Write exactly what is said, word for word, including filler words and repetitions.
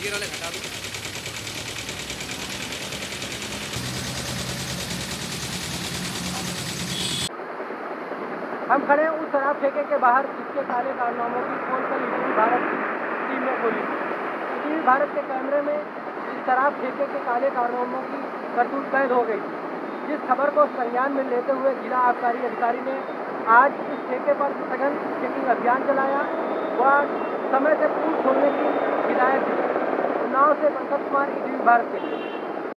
ये वाले हटा दो। हम खड़े हैं उस शराब ठेके के बाहर जिसके काले कारनामों की पोल पर ईटीवी भारत की टीम ने खोली। ईटीवी भारत के कैमरे में इस शराब ठेके के काले कारनामों की करतूत कैद हो गई थी। जिस खबर को संज्ञान में लेते हुए जिला आबकारी अधिकारी ने आज इस ठेके पर सघन चेकिंग अभियान चलाया व समय से पूर्व छोड़ने की हिदायत दी। उन्नाव से पंकज कुमार, ईटीवी भारत के लिए।